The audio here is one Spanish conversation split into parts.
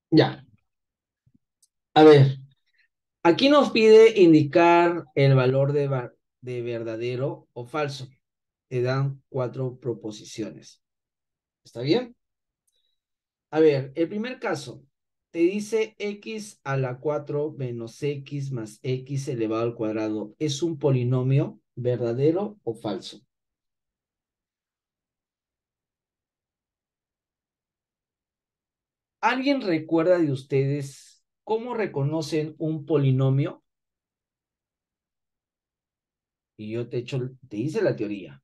Ya, a ver, aquí nos pide indicar el valor de verdadero o falso. Te dan cuatro proposiciones. ¿Está bien? A ver, el primer caso, te dice x a la 4 menos x más x elevado al cuadrado. ¿Es un polinomio verdadero o falso? ¿Alguien recuerda de ustedes cómo reconocen un polinomio? Y yo te hice la teoría.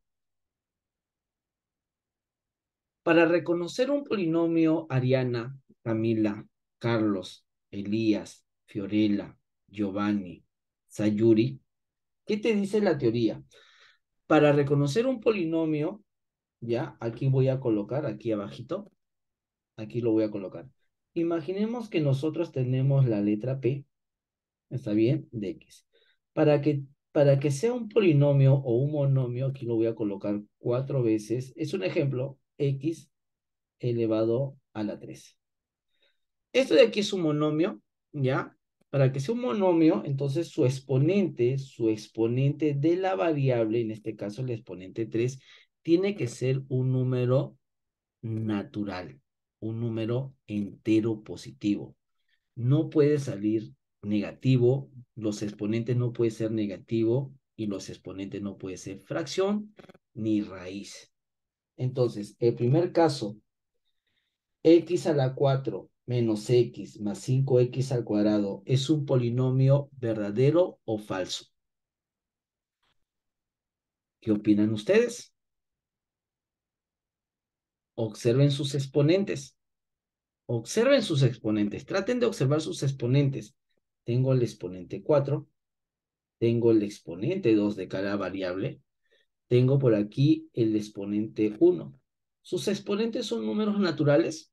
Para reconocer un polinomio, Ariana, Camila, Carlos, Elías, Fiorella, Giovanni, Sayuri, ¿qué te dice la teoría? Para reconocer un polinomio, ya, aquí voy a colocar, aquí abajito, aquí lo voy a colocar. Imaginemos que nosotros tenemos la letra P, ¿está bien? De X. Para que, para que sea un polinomio o un monomio, aquí lo voy a colocar cuatro veces, es un ejemplo, X elevado a la 3. Esto de aquí es un monomio, ¿ya? Para que sea un monomio, entonces su exponente de la variable, en este caso el exponente 3, tiene que ser un número natural, un número entero positivo. No puede salir negativo, los exponentes no pueden ser negativo y los exponentes no pueden ser fracción ni raíz. Entonces, el primer caso, x a la 4 menos x más 5x al cuadrado, ¿es un polinomio verdadero o falso? ¿Qué opinan ustedes? Observen sus exponentes. Observen sus exponentes. Traten de observar sus exponentes. Tengo el exponente 4. Tengo el exponente 2 de cada variable. Tengo por aquí el exponente 1. ¿Sus exponentes son números naturales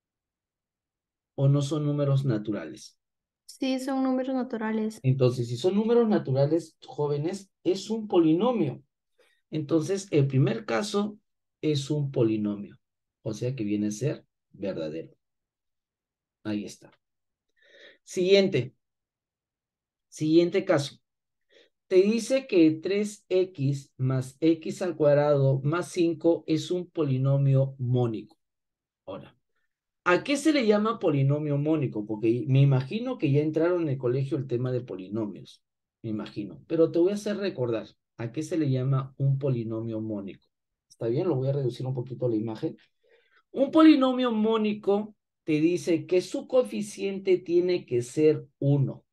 o no son números naturales? Sí, son números naturales. Entonces, si son números naturales, jóvenes, es un polinomio. Entonces, el primer caso es un polinomio, o sea que viene a ser verdadero. Ahí está. Siguiente, siguiente caso. Te dice que 3x más x al cuadrado más 5 es un polinomio mónico. Ahora, ¿a qué se le llama polinomio mónico? Porque me imagino que ya entraron en el colegio el tema de polinomios. Me imagino. Pero te voy a hacer recordar. ¿A qué se le llama un polinomio mónico? ¿Está bien? Lo voy a reducir un poquito la imagen. Un polinomio mónico te dice que su coeficiente tiene que ser 1,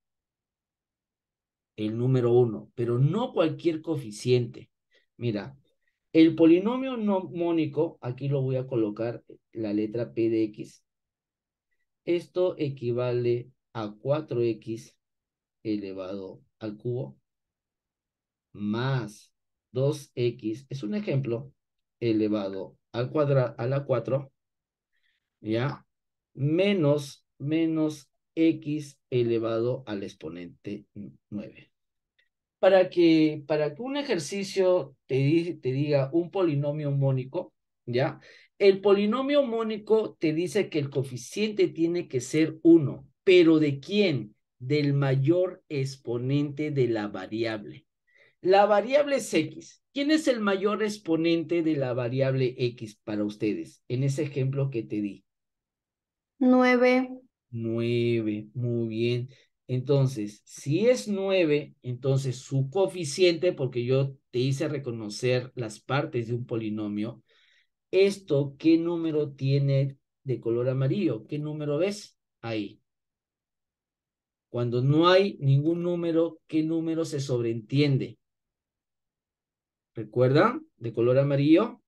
el número 1, pero no cualquier coeficiente. Mira, el polinomio no mónico, aquí lo voy a colocar la letra P de X. Esto equivale a 4x elevado al cubo más 2x, es un ejemplo, elevado al cuadrado, a la 4, ¿ya? Menos x elevado al exponente 9. Para que un ejercicio te diga un polinomio mónico, ¿ya? El polinomio mónico te dice que el coeficiente tiene que ser 1, pero ¿de quién? Del mayor exponente de la variable. La variable es x. ¿Quién es el mayor exponente de la variable x para ustedes? En ese ejemplo que te di. 9. 9, muy bien. Entonces, si es 9, entonces su coeficiente, porque yo te hice reconocer las partes de un polinomio, esto, ¿qué número tiene de color amarillo? ¿Qué número ves? Ahí. Cuando no hay ningún número, ¿qué número se sobreentiende? ¿Recuerdan? De color amarillo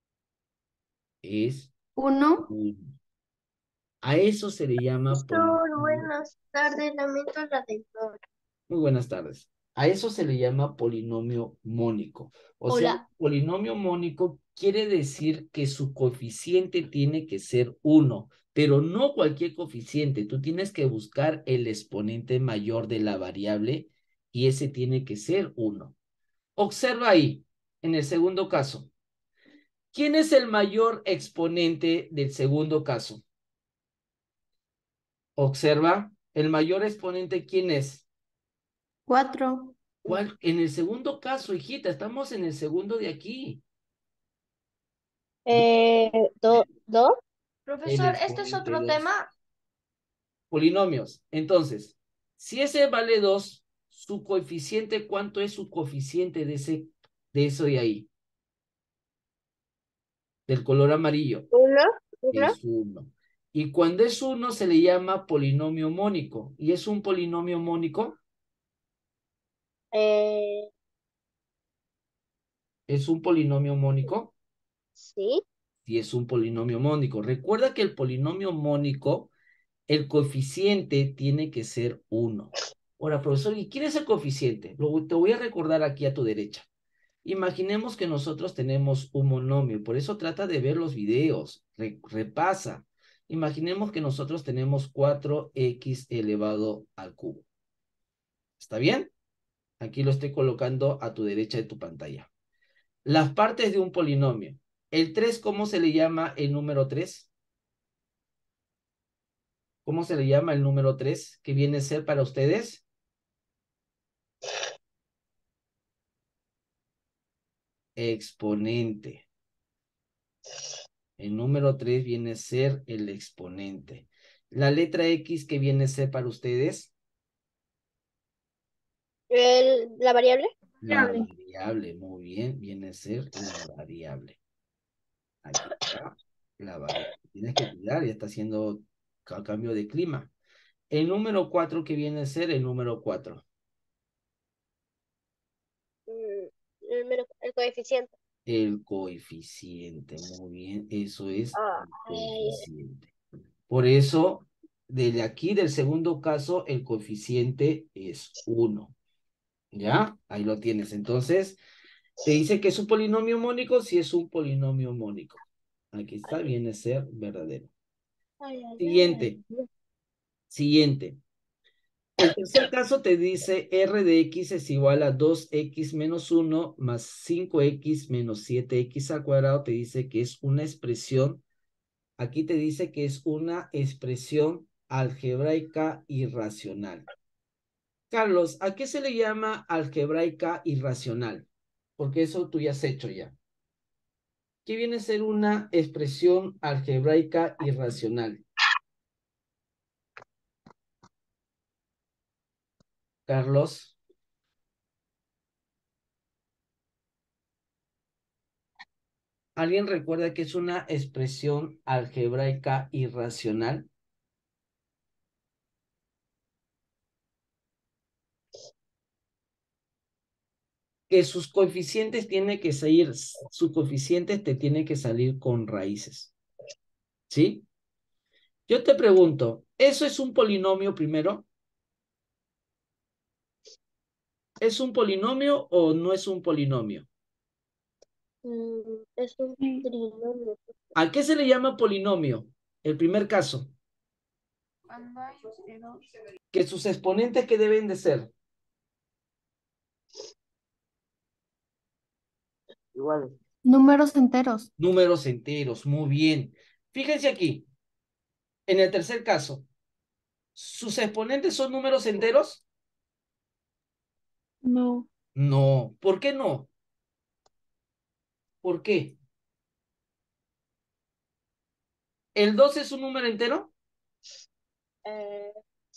es 1. 1. A eso se le llama Profesor, polinomio. buenas tardes, lamento la demora. Muy buenas tardes. A eso se le llama polinomio mónico. O sea, Hola. polinomio mónico quiere decir que su coeficiente tiene que ser 1, pero no cualquier coeficiente. Tú tienes que buscar el exponente mayor de la variable y ese tiene que ser 1. Observa ahí, en el segundo caso. ¿Quién es el mayor exponente del segundo caso? Observa, el mayor exponente, ¿quién es? 4. ¿Cuál? En el segundo caso, hijita, estamos en el segundo de aquí. ¿Dos? El Profesor, este es exponente otro 2. tema. Polinomios. Entonces, si ese vale 2, su coeficiente, ¿cuánto es su coeficiente de eso de ahí? Del color amarillo. Uno, uno. Es 1. Y cuando es 1 se le llama polinomio mónico. ¿Y es un polinomio mónico? Eh, ¿Es un polinomio mónico? sí. Sí, es un polinomio mónico. Recuerda que el polinomio mónico, el coeficiente tiene que ser 1. Ahora, profesor, ¿y quién es el coeficiente? Te voy a recordar aquí a tu derecha. Imaginemos que nosotros tenemos un monomio, por eso trata de ver los videos, repasa. Imaginemos que nosotros tenemos 4x elevado al cubo. ¿Está bien? Aquí lo estoy colocando a tu derecha de tu pantalla. Las partes de un polinomio. El 3, ¿cómo se le llama el número 3? ¿Cómo se le llama el número 3? ¿Qué viene a ser para ustedes? Exponente. El número 3 viene a ser el exponente. La letra X, ¿qué viene a ser para ustedes? La variable. La variable, muy bien, viene a ser la variable. Aquí está la variable. Tienes que cuidar, ya está haciendo cambio de clima. El número 4, ¿qué viene a ser el número 4? El coeficiente. El coeficiente, muy bien, eso es Ah, el coeficiente. Por eso, desde aquí, del segundo caso, el coeficiente es 1. ¿Ya? Ahí lo tienes. Entonces, te dice que es un polinomio mónico, si es un polinomio mónico. Aquí está, viene a ser verdadero. Siguiente, siguiente. El tercer caso te dice R de X es igual a 2X menos 1 más 5X menos 7X al cuadrado. Te dice que es una expresión, aquí te dice que es una expresión algebraica irracional. Carlos, ¿a qué se le llama algebraica irracional? Porque eso tú ya has hecho ya. ¿Qué viene a ser una expresión algebraica irracional? Carlos, ¿alguien recuerda que es una expresión algebraica irracional? Que sus coeficientes tienen que salir, sus coeficientes te tienen que salir con raíces. ¿Sí? Yo te pregunto, ¿eso es un polinomio primero? ¿Es un polinomio o no es un polinomio? Es un trinomio. ¿A qué se le llama polinomio? El primer caso, que sus exponentes que deben de ser iguales. Números enteros. Números enteros, muy bien. Fíjense aquí, en el tercer caso, ¿sus exponentes son números enteros? No. No. ¿Por qué no? ¿Por qué? ¿El 2 es un número entero? Eh,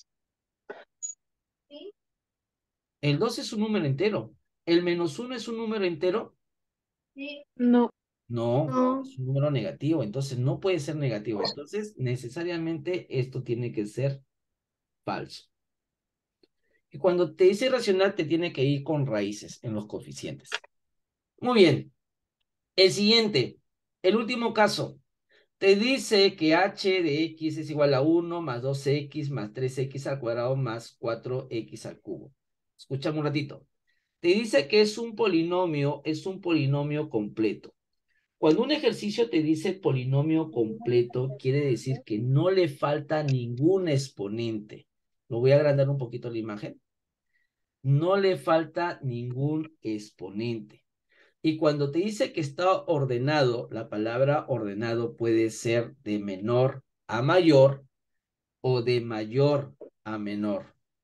sí. El 2 es un número entero. ¿El menos 1 es un número entero? Sí. No. No, No. es un número negativo, entonces no puede ser negativo. Entonces, necesariamente esto tiene que ser falso. Y cuando te dice irracional, te tiene que ir con raíces en los coeficientes. Muy bien. El siguiente, el último caso, te dice que h de x es igual a 1 más 2x más 3x al cuadrado más 4x al cubo. Escúchame un ratito. Te dice que es un polinomio completo. Cuando un ejercicio te dice polinomio completo, quiere decir que no le falta ningún exponente. Lo voy a agrandar un poquito la imagen. No le falta ningún exponente. Y cuando te dice que está ordenado, la palabra ordenado puede ser de menor a mayor o de mayor a menor.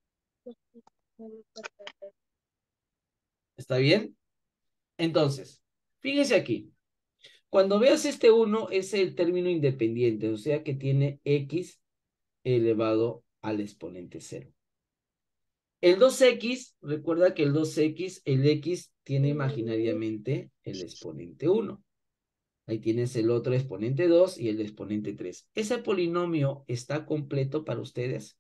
¿Está bien? Entonces, fíjese aquí. Cuando veas este 1 es el término independiente, o sea que tiene x elevado al exponente 0. El 2x, recuerda que el 2x, el x tiene imaginariamente el exponente 1. Ahí tienes el otro exponente 2 y el exponente 3. ¿Ese polinomio está completo para ustedes?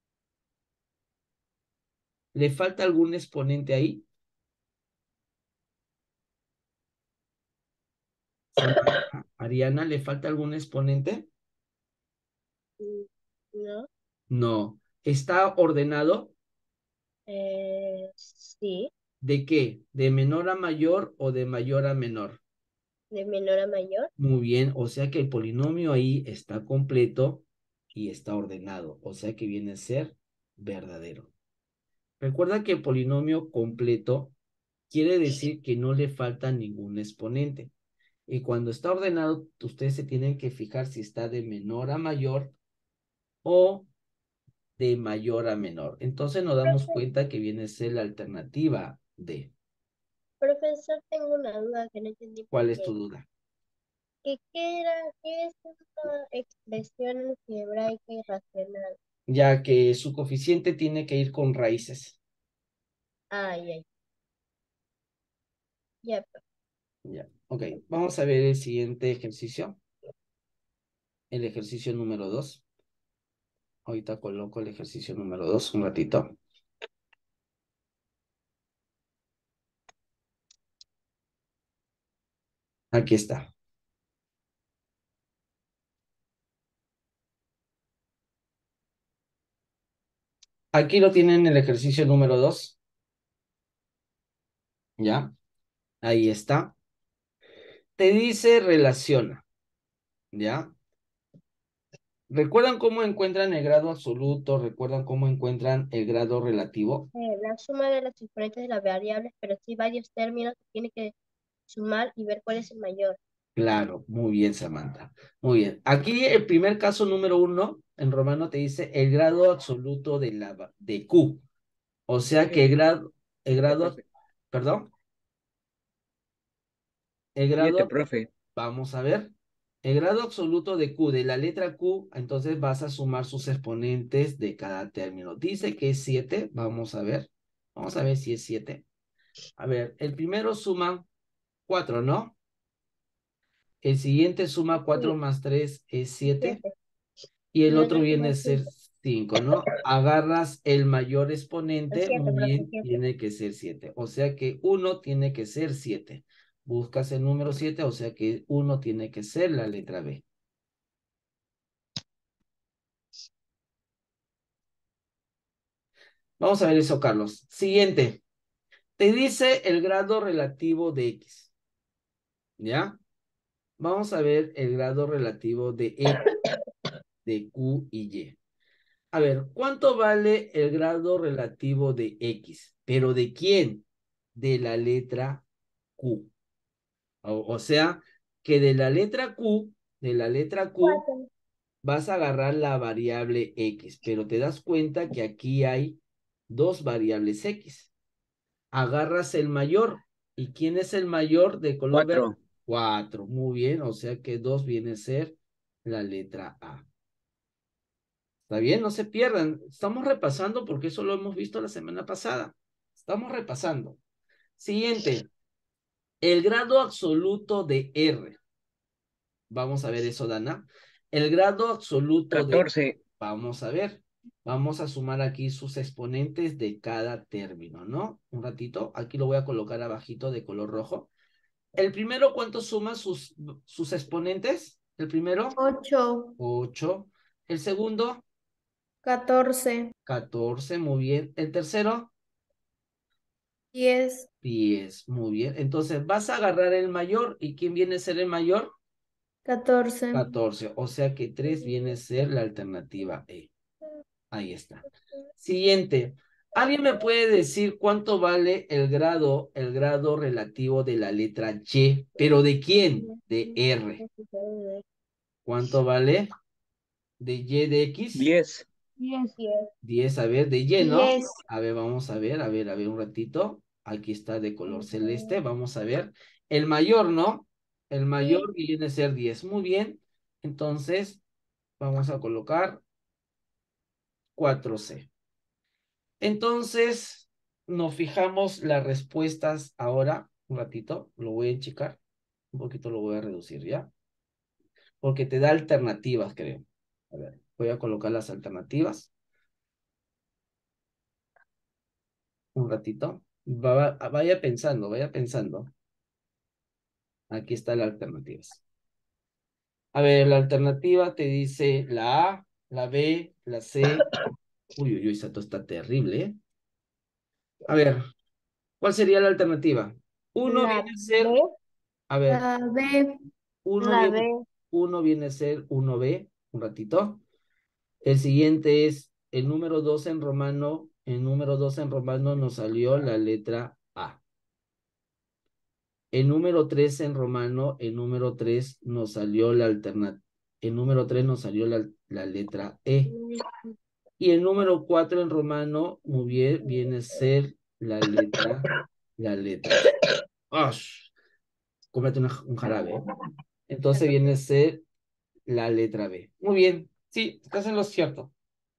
¿Le falta algún exponente ahí? Samantha, Ariana, ¿le falta algún exponente? No. No. ¿Está ordenado? Sí, ¿De qué? ¿De menor a mayor o de mayor a menor? de menor a mayor. Muy bien, o sea que el polinomio ahí está completo y está ordenado, o sea que viene a ser verdadero. Recuerda que el polinomio completo quiere decir que no le falta ningún exponente. Y cuando está ordenado, ustedes se tienen que fijar si está de menor a mayor o de mayor a menor. Entonces nos damos Profe- cuenta que viene a ser la alternativa D. Profesor, tengo una duda que no entendí muy ¿Cuál es tu bien. duda? ¿Qué es una expresión algebraica irracional? Ya que su coeficiente tiene que ir con raíces. Ay, ay, ya, Ya, ok. Vamos a ver el siguiente ejercicio. El ejercicio número 2. Ahorita coloco el ejercicio número 2 un ratito. Aquí está. Aquí lo tienen el ejercicio número 2. ¿Ya? Ahí está. Te dice relaciona. ¿Ya? ¿Recuerdan cómo encuentran el grado absoluto? ¿Recuerdan cómo encuentran el grado relativo? la suma de las exponentes de las variables, pero sí varios términos que tiene que sumar y ver cuál es el mayor. Claro, muy bien, Samantha. Muy bien. Aquí el primer caso número 1 en romano te dice el grado absoluto de Q. O sea que el grado, perdón, el Siete, grado, profe. vamos a ver, el grado absoluto de Q, de la letra Q, entonces vas a sumar sus exponentes de cada término. Dice que es 7, vamos a ver si es 7. A ver, el primero suma 4, ¿no? El siguiente suma 4 Sí, más 3 es 7. 7. Y el Y otro otro viene suma a ser 5. 5, ¿no? Agarras el mayor El exponente, 7, muy profe, bien, 7. tiene que ser 7. O sea que uno tiene que ser 7. Buscas el número 7, o sea que uno tiene que ser la letra B. Vamos a ver eso, Carlos. Siguiente. Te dice el grado relativo de X. ¿Ya? Vamos a ver el grado relativo de X, de Q y Y. A ver, ¿cuánto vale el grado relativo de X? ¿Pero de quién? De la letra Q. O sea, que de la letra Q, 4. vas a agarrar la variable X, pero te das cuenta que aquí hay dos variables X. Agarras el mayor. ¿Y quién es el mayor de color verde? 4. 4. Muy bien, o sea que 2 viene a ser la letra A. ¿Está bien? No se pierdan. Estamos repasando porque eso lo hemos visto la semana pasada. Estamos repasando. Siguiente, el grado absoluto de R. Vamos a ver eso, Dana. El grado absoluto de... 14. Vamos a ver. Vamos a sumar aquí sus exponentes de cada término, ¿no? Un ratito. Aquí lo voy a colocar abajito de color rojo. El primero, ¿cuánto suma sus exponentes? El primero, 8. 8. El segundo, 14. 14. Muy bien. El tercero, 10. 10. Muy bien. Entonces vas a agarrar el mayor. ¿Y quién viene a ser el mayor? 14. 14. O sea que 3 viene a ser la alternativa E. Ahí está. Siguiente. ¿Alguien me puede decir cuánto vale el grado relativo de la letra Y? ¿Pero de quién? De R. ¿Cuánto vale? De Y de X. 10. 10. 10, a ver, de Y, ¿no? 10. A ver, vamos a ver un ratito. Aquí está de color celeste. Vamos a ver. El mayor, ¿no? El mayor viene a ser 10. Muy bien. Entonces, vamos a colocar 4C. Entonces, nos fijamos las respuestas ahora. Un ratito. Lo voy a checar. Un poquito lo voy a reducir, ¿ya? Porque te da alternativas, creo. A ver, voy a colocar las alternativas. Un ratito. Vaya pensando, vaya pensando. Aquí está la alternativas. A ver, la alternativa te dice la A, la B, la C. Uy, uy, uy, esto está terrible, ¿eh? A ver, ¿cuál sería la alternativa? Uno La viene a B. ser, a ver, La B. uno La viene, B. uno viene a ser 1B, un ratito. El siguiente es el número 2 en romano. El número 2 en romano nos salió la letra A. El número 3 en romano, el número 3 nos salió la alternativa. El número 3 nos salió la letra E. Y el número 4 en romano, muy bien, viene a ser la letra C. ¡Ash! Cómprate un jarabe, ¿eh? Entonces viene a ser la letra B. Muy bien, sí, estás en lo cierto.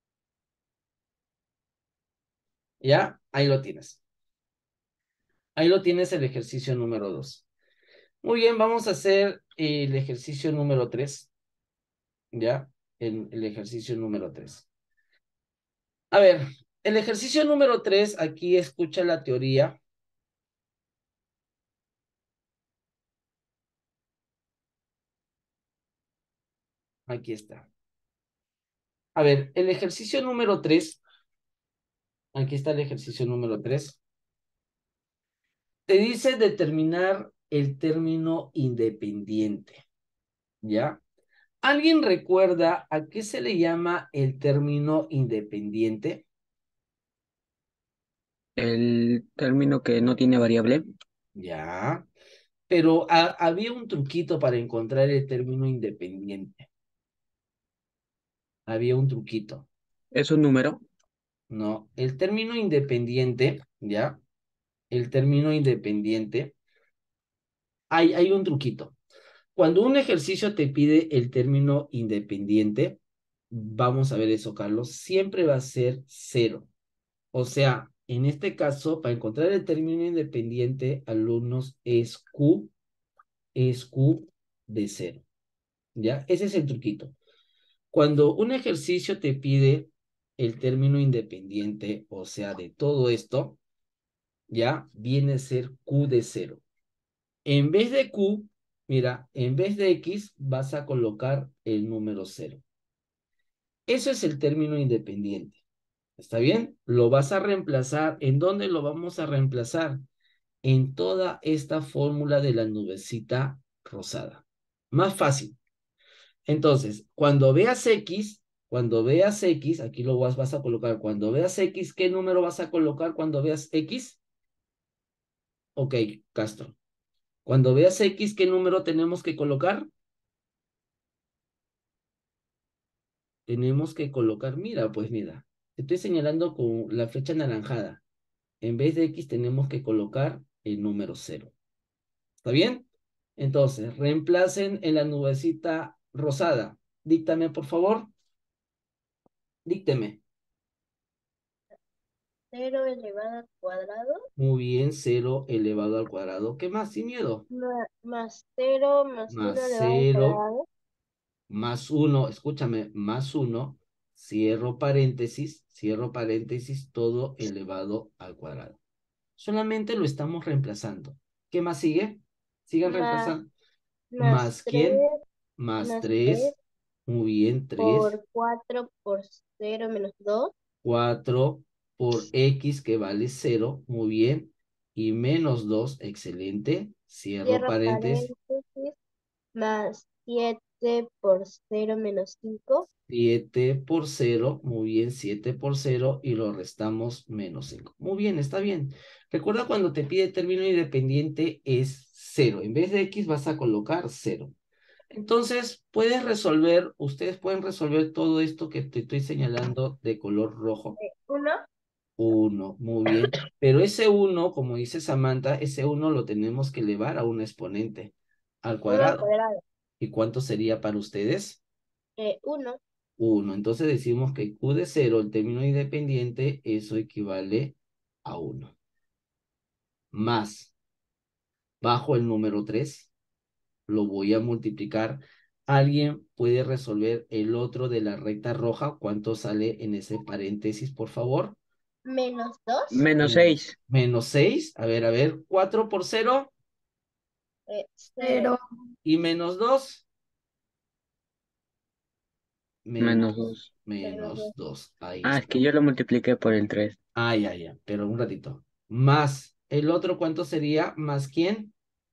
¿Ya? Ahí lo tienes. Ahí lo tienes el ejercicio número 2. Muy bien, vamos a hacer el ejercicio número 3. ¿Ya? El ejercicio número 3. A ver, el ejercicio número 3, aquí escucha la teoría. Aquí está. A ver, el ejercicio número 3, aquí está el ejercicio número 3, te dice determinar el término independiente, ¿ya? ¿Alguien recuerda a qué se le llama el término independiente? El término que no tiene variable Ya, pero había un truquito para encontrar el término independiente. Había un truquito. es un número. No, el término independiente, ¿ya? El término independiente, hay un truquito. Cuando un ejercicio te pide el término independiente, vamos a ver eso, Carlos, siempre va a ser cero. O sea, en este caso, para encontrar el término independiente, alumnos, es Q de cero. ¿Ya? Ese es el truquito. Cuando un ejercicio te pide el término independiente, o sea, de todo esto, ya viene a ser Q de cero. En vez de Q, mira, en vez de X vas a colocar el número cero. Eso es el término independiente. ¿Está bien? Lo vas a reemplazar. ¿En dónde lo vamos a reemplazar? En toda esta fórmula de la nubecita rosada. Más fácil. Entonces, cuando veas X, aquí lo vas a colocar. Cuando veas X, ¿qué número vas a colocar cuando veas X? Ok, Castro. Cuando veas X, ¿qué número tenemos que colocar? Tenemos que colocar, mira, pues mira, te estoy señalando con la flecha anaranjada. En vez de X tenemos que colocar el número cero. ¿Está bien? Entonces, reemplacen en la nubecita rosada. Díctame, por favor. Dícteme. 0 elevado al cuadrado. Muy bien, cero elevado al cuadrado. ¿Qué más? Sin miedo. Más 0 más Más 1 elevado al cero, cuadrado. más uno, escúchame, más uno, cierro paréntesis, todo elevado al cuadrado. Solamente lo estamos reemplazando. ¿Qué más sigue? Sigan Más, reemplazando. más ¿Más 3 quién? Más más 3 3. Muy bien, 3. por 4 por 0 menos 2. 4 por X que vale cero. Muy bien. Y menos 2. Excelente. Cierro Cierro paréntesis. paréntesis. Más 7 por 0 menos 5. 7 por cero, muy bien, 7 por cero y lo restamos menos 5. Muy bien, está bien. Recuerda cuando te pide término independiente es cero. En vez de X vas a colocar cero. Entonces, ustedes pueden resolver todo esto que te estoy señalando de color rojo. 1, 1, muy bien. Pero ese 1, como dice Samantha, ese 1 lo tenemos que elevar a un exponente, al 1 al cuadrado. cuadrado. ¿Y cuánto sería para ustedes? 1 1. Entonces decimos que Q de 0, el término independiente, eso equivale a 1. Más, bajo el número 3, lo voy a multiplicar. ¿Alguien puede resolver el otro de la recta roja? ¿Cuánto sale en ese paréntesis, por favor? menos 2, Menos 6. Menos 6. A ver. 4 por 0 0. y menos 2. Menos Menos, 2. Menos menos 2. 2. Ahí Ah, es está. que yo lo multipliqué por el 3. Ah, ya. Pero un ratito. Más. ¿El otro cuánto sería? ¿Más quién?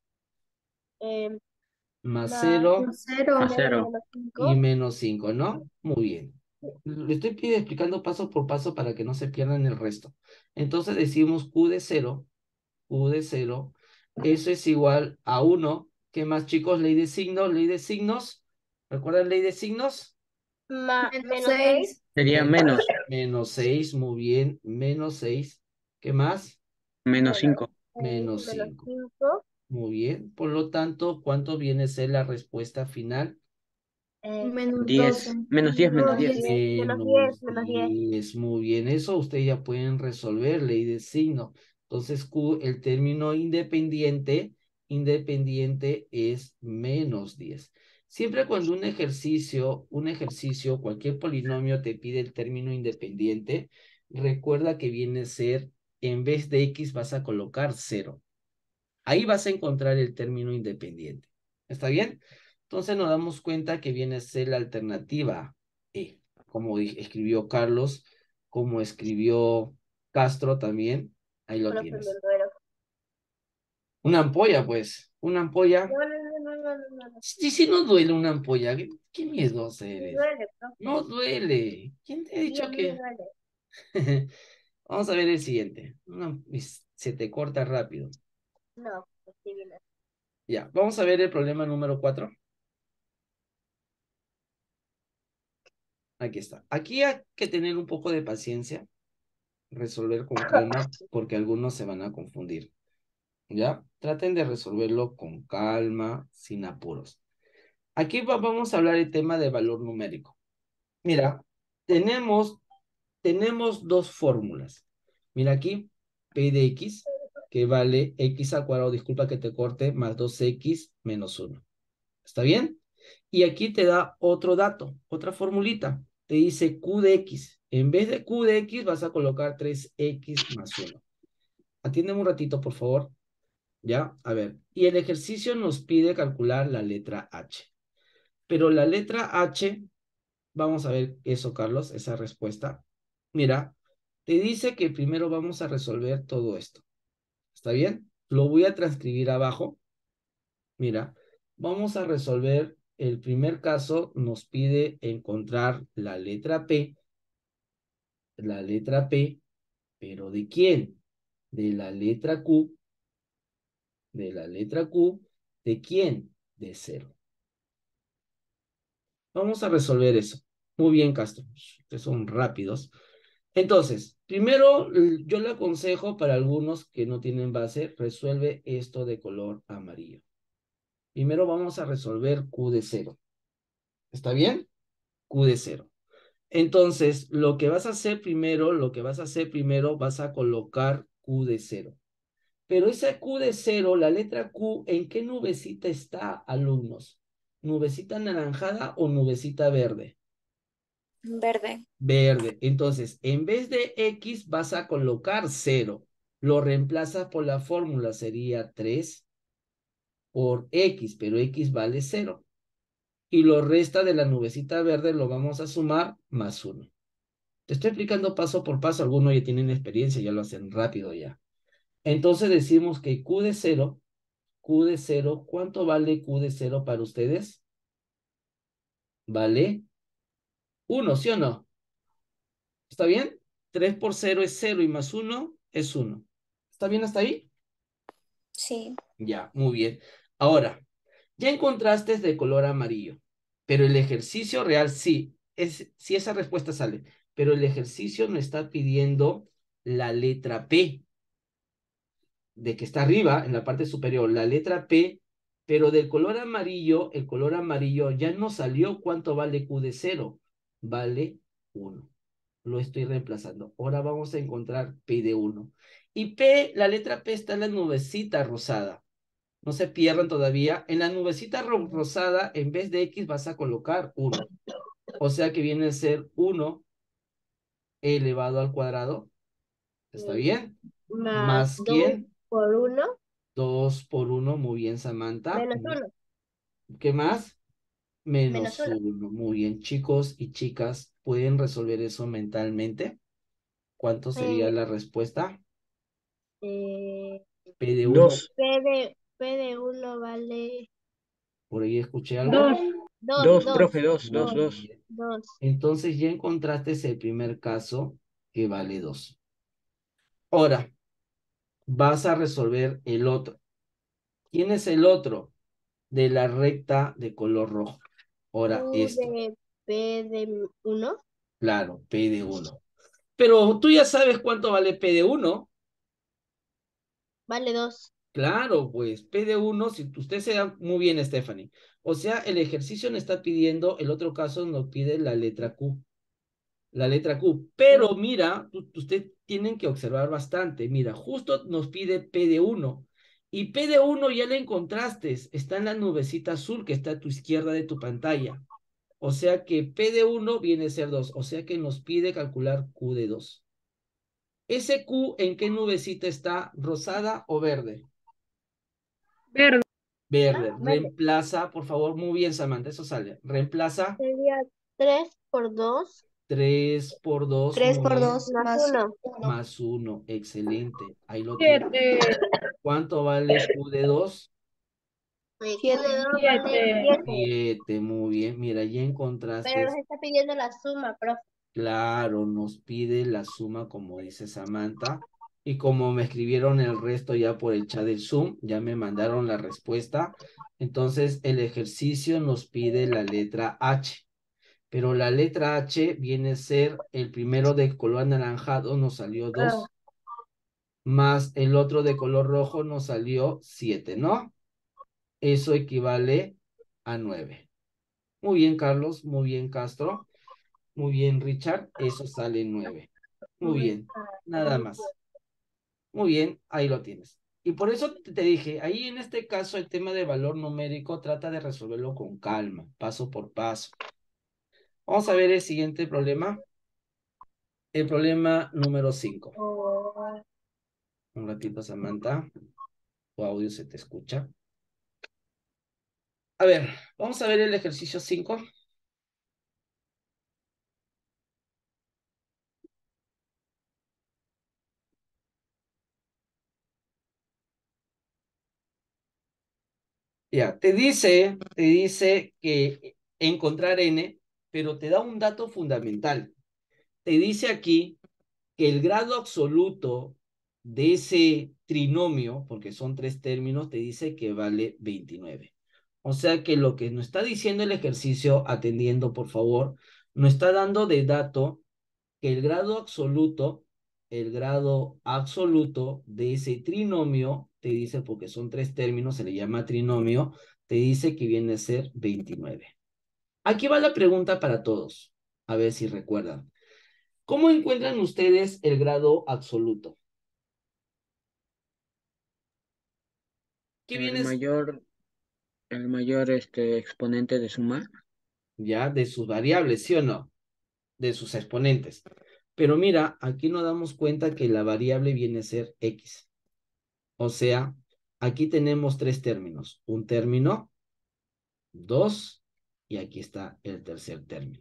Más Más 0 Más 0. menos y 5. menos 5, ¿no? Muy bien. Le estoy explicando paso por paso para que no se pierdan el resto. Entonces decimos Q de 0, eso es igual a 1. ¿Qué más, chicos? Ley de signos, ley de signos. ¿Recuerdan ley de signos? Menos 6. Sería menos. Menos 6, muy bien. Menos 6. ¿Qué más? Menos Menos 5. 6. Menos Menos 5. 5. Muy bien. Por lo tanto, ¿cuánto viene a ser la respuesta final? Menos 10. Menos 10, menos menos 10. 10. Menos 10. Menos Menos 10. 10, muy bien. Eso ustedes ya pueden resolver, ley de signo. Entonces, Q, el término independiente es menos 10. Siempre cuando un ejercicio, cualquier polinomio te pide el término independiente, recuerda que viene a ser, en vez de X vas a colocar 0. Ahí vas a encontrar el término independiente. ¿Está bien? Entonces nos damos cuenta que viene a ser la alternativa E, como escribió Carlos, como escribió Castro también. Ahí lo Profe, me tienes. duele. Una ampolla, pues. Una ampolla. No. Sí, no duele una ampolla. ¿Qué miedoso Me eres? duele, No profe. duele. ¿Quién te ha Sí, a dicho mí me que...? duele. Vamos a ver el siguiente. Se te corta rápido. No, estoy bien. Ya, vamos a ver el problema número 4. Aquí está. Aquí hay que tener un poco de paciencia, resolver con calma, porque algunos se van a confundir. ¿Ya? Traten de resolverlo con calma, sin apuros. Aquí vamos a hablar el tema de valor numérico. Mira, tenemos, tenemos dos fórmulas. Mira aquí, P de X, que vale X al cuadrado, disculpa que te corte, más 2X menos 1. ¿Está bien? Y aquí te da otro dato, otra formulita. Te dice Q de X. En vez de Q de X vas a colocar 3X más 1. Atiéndeme un ratito, por favor. ¿Ya? A ver. Y el ejercicio nos pide calcular la letra H. Pero la letra H, vamos a ver eso, Carlos, esa respuesta. Mira, te dice que primero vamos a resolver todo esto. ¿Está bien? Lo voy a transcribir abajo. Mira, vamos a resolver el primer caso, nos pide encontrar la letra P, pero ¿de quién? De la letra Q, de la letra Q, ¿de quién? De 0. Vamos a resolver eso. Muy bien, Castro. Ustedes son rápidos. Entonces, primero yo le aconsejo para algunos que no tienen base, resuelve esto de color amarillo. Primero vamos a resolver Q de 0. ¿Está bien? Q de 0. Entonces, lo que vas a hacer primero, vas a colocar Q de 0. Pero esa Q de 0, la letra Q, ¿en qué nubecita está, alumnos? ¿Nubecita anaranjada o nubecita verde? Verde. Verde. Entonces, en vez de X vas a colocar 0. Lo reemplazas por la fórmula, sería 3 por X, pero X vale 0. Y lo resta de la nubecita verde lo vamos a sumar más 1. Te estoy explicando paso por paso, algunos ya tienen experiencia, ya lo hacen rápido ya. Entonces decimos que Q de 0, ¿cuánto vale Q de 0 para ustedes? Vale 1, ¿sí o no? ¿Está bien? 3 por 0 es 0 y más 1 es 1. ¿Está bien hasta ahí? Sí. Ya, muy bien. Ahora, Ya encontraste de color amarillo, pero el ejercicio real sí, si esa respuesta sale, pero el ejercicio nos está pidiendo la letra P, de que está arriba, en la parte superior, la letra P, pero del color amarillo, el color amarillo ya no salió cuánto vale Q de 0, vale 1. Lo estoy reemplazando. Ahora vamos a encontrar P de 1. Y P, la letra P está en la nubecita rosada. No se pierdan todavía. En la nubecita rosada, en vez de X vas a colocar 1. O sea que viene a ser 1 elevado al cuadrado. ¿Está bien? Más ¿Más 2 quién? por 1 2 por 1. Muy bien, Samantha. menos 1. ¿Qué más? Menos Menos 1. 1. Muy bien, chicos y chicas, ¿pueden resolver eso mentalmente? ¿Cuánto sería la respuesta? P de 1. Dos. P de 1 vale Por ahí escuché algo. 2, Dos, 2, profe, dos, dos, 2, Muy dos. bien. 2. Entonces ya encontraste el primer caso que vale 2. Ahora vas a resolver el otro. ¿Quién es el otro? De la recta de color rojo. Ahora Q esto. de P de 1 Claro, P de 1. Pero tú ya sabes cuánto vale P de 1. vale 2. Claro, pues P de 1, si usted se da muy bien, Stephanie. O sea, el ejercicio nos está pidiendo, el otro caso nos pide la letra Q. La letra Q. Pero mira, usted tienen que observar bastante. Mira, justo nos pide P de 1. Y P de 1 ya la encontraste. Está en la nubecita azul que está a tu izquierda de tu pantalla. O sea que P de 1 viene a ser 2. O sea que nos pide calcular Q de 2. ¿Ese Q en qué nubecita está? ¿Rosada o verde? Verde. Verde. Vale. Reemplaza, por favor, muy bien, Samantha, eso sale. Reemplaza Sería 3 por 2 3 por 2, 3 muy por bien, 2 más más 1. más 1, excelente. Ahí lo tienes. 7. ¿Cuánto vale Q de 2? Q de 7. 2 vale 7. 7. 7, muy bien. Mira, ya Pero encontraste. nos está pidiendo la suma, profe. Claro, nos pide la suma, como dice Samantha. Y como me escribieron el resto ya por el chat del Zoom, ya me mandaron la respuesta. Entonces, el ejercicio nos pide la letra H. Pero la letra H viene a ser el primero de color anaranjado, nos salió 2. Más el otro de color rojo nos salió 7, ¿no? Eso equivale a 9. Muy bien, Carlos. Muy bien, Castro. Muy bien, Richard. Eso sale 9. Muy bien. Nada más. Muy bien, ahí lo tienes. Y por eso te dije, ahí en este caso el tema de valor numérico trata de resolverlo con calma, paso por paso. Vamos a ver el siguiente problema. El problema número 5. Un ratito, Samantha. Tu audio se te escucha. A ver, vamos a ver el ejercicio 5. Ya, te dice que encontrar n, pero te da un dato fundamental. Te dice aquí que el grado absoluto de ese trinomio, porque son 3 términos, te dice que vale 29. O sea que lo que nos está diciendo el ejercicio, atendiendo por favor, nos está dando de dato que el grado absoluto de ese trinomio, te dice, porque son 3 términos, se le llama trinomio, te dice que viene a ser 29. Aquí va la pregunta para todos, a ver si recuerdan. ¿Cómo encuentran ustedes el grado absoluto? ¿Qué El vienes mayor, el mayor exponente de suma. ya de sus variables, sí o no? De sus exponentes. Pero mira, aquí nos damos cuenta que la variable viene a ser x. O sea, aquí tenemos 3 términos. Un término, 2, y aquí está el tercer término.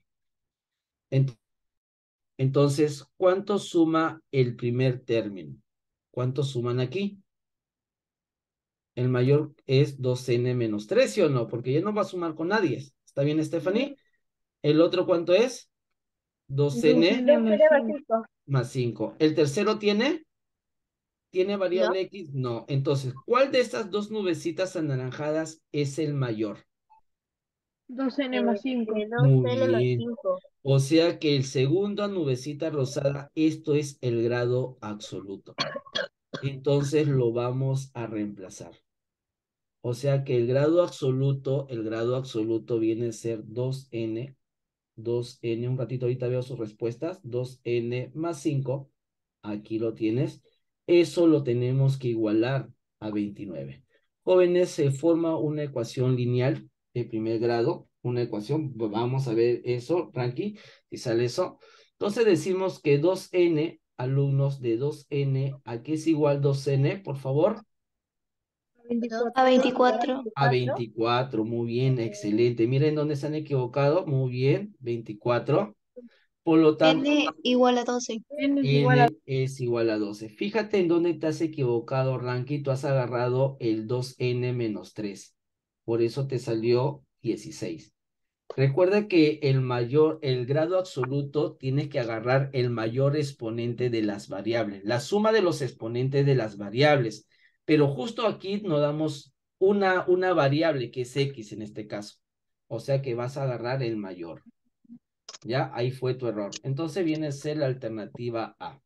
Entonces, ¿cuánto suma el primer término? ¿Cuánto suman aquí? El mayor es 2n menos 3, ¿sí o no? Porque ya no va a sumar con nadie. ¿Está bien, Stephanie? ¿El otro cuánto es? 2n 2n más 5. más 5. ¿El tercero tiene? ¿Tiene variable X? No. Entonces, ¿cuál de estas dos nubecitas anaranjadas es el mayor? 2n más 5. Muy 2n más bien. 5. O sea que el segundo nubecita rosada, esto es el grado absoluto. Entonces lo vamos a reemplazar. O sea que el grado absoluto viene a ser 2n, un ratito ahorita veo sus respuestas, 2n más 5, aquí lo tienes. Eso lo tenemos que igualar a 29. Jóvenes, se forma una ecuación lineal de primer grado, una ecuación, vamos a ver eso, Frankie, si sale eso. Entonces decimos que 2n, alumnos de 2n, ¿a qué es igual 2n, por favor? 24. A 24. A 24, muy bien, excelente. Miren dónde se han equivocado, muy bien, 24. Por lo tanto, N igual a 12. N es igual a n es igual a 12. Fíjate en dónde te has equivocado, Ranky. Tú has agarrado el 2n menos 3. Por eso te salió 16. Recuerda que el grado absoluto, tienes que agarrar el mayor exponente de las variables, la suma de los exponentes de las variables. Pero justo aquí nos damos una variable que es X en este caso. O sea que vas a agarrar el mayor. ¿Ya? Ahí fue tu error. Entonces viene a ser la alternativa A.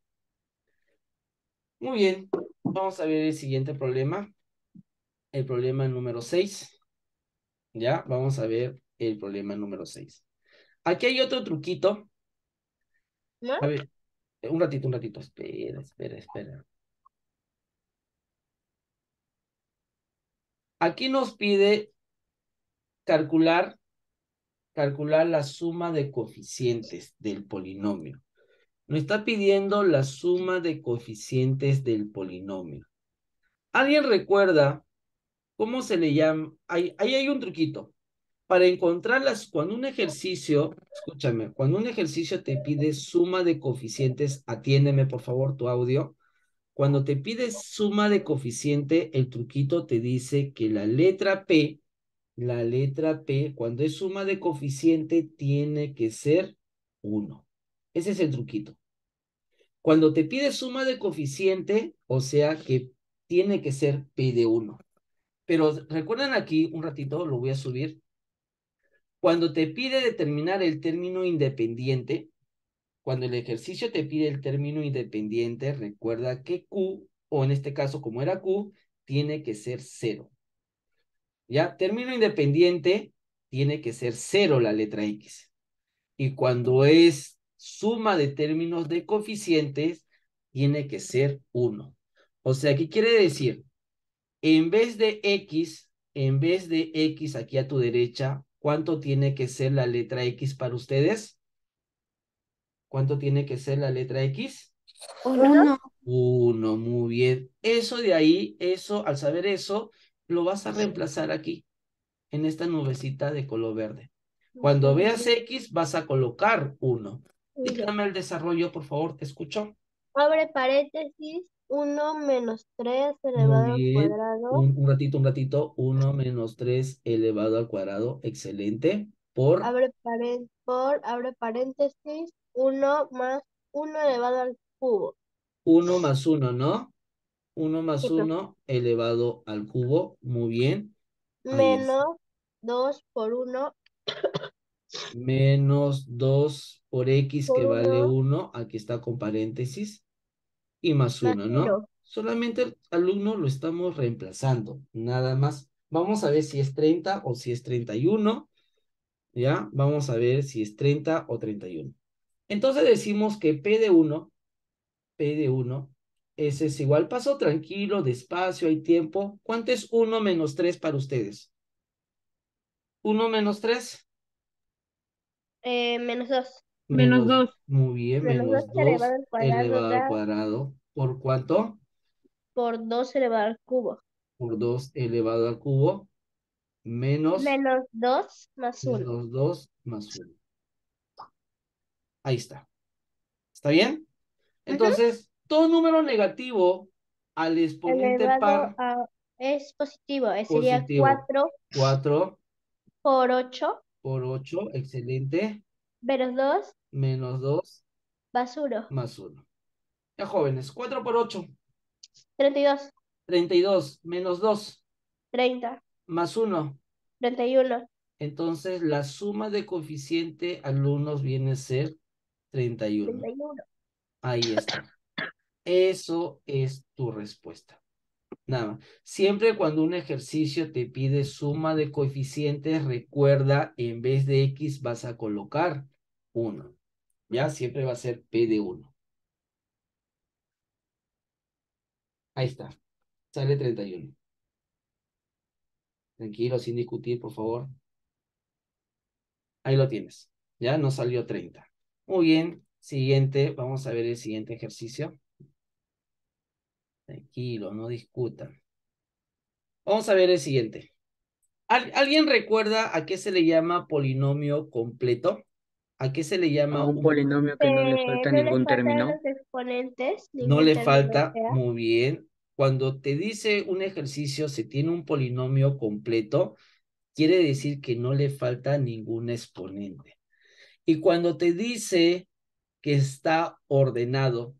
Muy bien. Vamos a ver el siguiente problema. El problema número 6. ¿Ya? Vamos a ver el problema número 6. Aquí hay otro truquito. ¿No? A ver, un ratito. Espera. Aquí nos pide calcular la suma de coeficientes del polinomio. Nos está pidiendo la suma de coeficientes del polinomio. ¿Alguien recuerda cómo se le llama? Ahí hay un truquito. Para encontrarlas, cuando un ejercicio, escúchame, cuando un ejercicio te pide suma de coeficientes, atiéndeme por favor tu audio. Cuando te pide suma de coeficiente, el truquito te dice que la letra P, cuando es suma de coeficiente, tiene que ser 1. Ese es el truquito. Cuando te pide suma de coeficiente, o sea que tiene que ser P de 1. Pero recuerden aquí, un ratito, lo voy a subir. Cuando te pide determinar el término independiente, cuando el ejercicio te pide el término independiente, recuerda que Q, o en este caso como era Q, tiene que ser 0. ¿Ya? Término independiente tiene que ser 0 la letra X. Y cuando es suma de términos de coeficientes, tiene que ser 1. O sea, ¿qué quiere decir? En vez de X aquí a tu derecha, ¿cuánto tiene que ser la letra X para ustedes? ¿Cuánto tiene que ser la letra X? 1. 1, muy bien. Eso de ahí, al saber eso, lo vas a reemplazar aquí, en esta nubecita de color verde. Cuando veas X, vas a colocar 1. Dígame el desarrollo, por favor, te escucho. Abre paréntesis, 1 menos 3 elevado Muy al bien. cuadrado. Un ratito. 1 menos 3 elevado al cuadrado. Excelente. Por Abre paréntesis, 1 más 1 elevado al cubo. 1 más 1, ¿no? 1 más Sí, profe. 1 elevado al cubo. Muy bien. Ahí es. Menos 2 por 1 Menos 2 por X por que vale 1 1. Aquí está con paréntesis. Y más más 1, ¿no? 0. Solamente el alumno lo estamos reemplazando. Nada más. Vamos a ver si es 30 o si es 31. ¿Ya? Vamos a ver si es 30 o 31. Entonces decimos que P de 1, ese es igual. Paso tranquilo, despacio, hay tiempo. ¿Cuánto es 1 menos 3 para ustedes? 1 menos 3. Menos 2. menos 2. Muy bien, Menos 2 menos elevado 2 al cuadrado elevado al da cuadrado. ¿Por cuánto? por 2 elevado al cubo. Por 2 elevado al cubo. Menos, Menos 2 más 1. menos 2 más 1. Ahí está. ¿Está bien? Entonces, todo número negativo al exponente Elevado par a es positivo. Sería positivo. 4 4 por 8 por 8, excelente. menos 2 Menos 2 más 1. más 1. Ya jóvenes, 4 por 8. 32, 32 menos 2 30, más 1. 31, Entonces, la suma de coeficiente alumnos viene a ser 31. 31. Ahí está. Eso es tu respuesta. Nada más. Siempre cuando un ejercicio te pide suma de coeficientes, recuerda, en vez de X vas a colocar 1. Ya siempre va a ser P de 1. Ahí está. Sale 31. Tranquilo, sin discutir, por favor. Ahí lo tienes. Ya no salió 30. Muy bien. Siguiente. Vamos a ver el siguiente ejercicio. Tranquilo, no discutan. Vamos a ver el siguiente. ¿Alguien recuerda a qué se le llama polinomio completo? ¿A qué se le llama A un polinomio que no le falta No le ningún faltan término. los exponentes, No ningún le término falta, sea. muy bien. Cuando te dice un ejercicio se tiene un polinomio completo, quiere decir que no le falta ningún exponente. Y cuando te dice que está ordenado,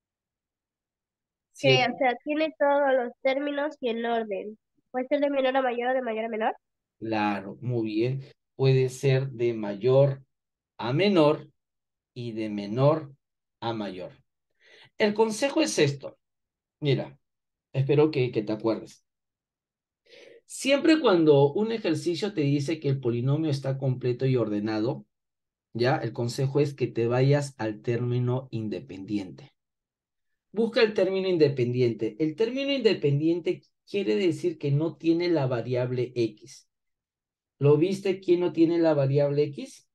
Que, ¿cierto? o sea, tiene todos los términos y el orden. Puede ser de menor a mayor o de mayor a menor. Claro, muy bien. Puede ser de mayor a menor y de menor a mayor. El consejo es esto. Mira, espero que te acuerdes. Siempre cuando un ejercicio te dice que el polinomio está completo y ordenado, ya, el consejo es que te vayas al término independiente. Busca el término independiente. El término independiente quiere decir que no tiene la variable X. ¿Lo viste quién no tiene la variable X?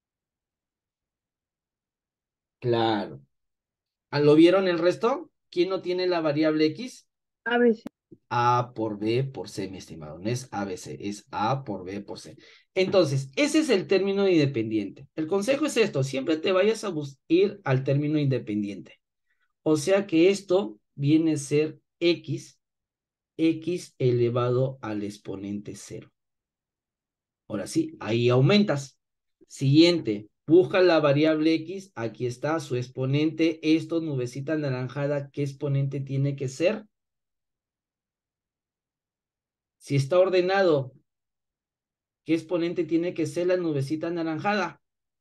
Claro. ¿Lo vieron el resto? ¿Quién no tiene la variable X? ABC. A por B por C, mi estimado. No es ABC, es A por B por C. Entonces, ese es el término independiente. El consejo es esto, siempre te vayas a ir al término independiente. O sea que esto viene a ser X elevado al exponente 0. Ahora sí, ahí aumentas. Siguiente, busca la variable X, aquí está su exponente, esto, nubecita anaranjada, ¿qué exponente tiene que ser? Si está ordenado, ¿qué exponente tiene que ser la nubecita anaranjada?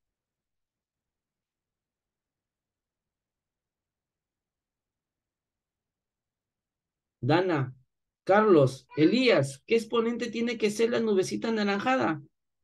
Dana, Carlos, Elías, ¿qué exponente tiene que ser la nubecita anaranjada?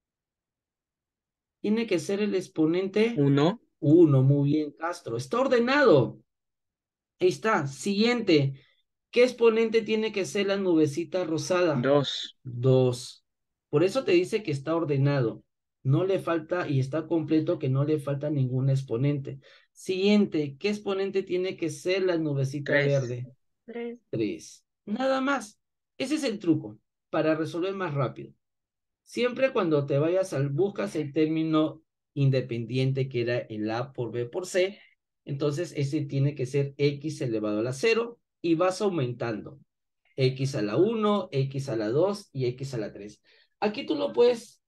Tiene que ser el exponente 1, 1, muy bien, Castro. Está ordenado. Ahí está. Siguiente. ¿Qué exponente tiene que ser la nubecita rosada? 2, 2. Por eso te dice que está ordenado. No le falta y está completo que no le falta ningún exponente. Siguiente. ¿Qué exponente tiene que ser la nubecita 3. verde? 3. 3. Nada más. Ese es el truco para resolver más rápido. Siempre cuando te vayas buscas el término independiente que era el A por B por C, entonces ese tiene que ser X elevado a la 0 y vas aumentando. X a la 1, X a la 2 y X a la 3. Aquí tú lo puedes...